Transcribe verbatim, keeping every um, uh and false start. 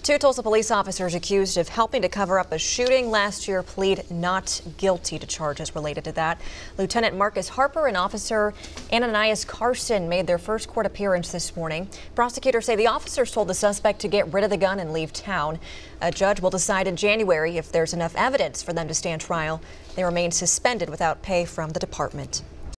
Two Tulsa police officers accused of helping to cover up a shooting last year plead not guilty to charges related to that. Lieutenant Marcus Harper and Officer Ananias Carson made their first court appearance this morning. Prosecutors say the officers told the suspect to get rid of the gun and leave town. A judge will decide in January if there's enough evidence for them to stand trial. They remain suspended without pay from the department.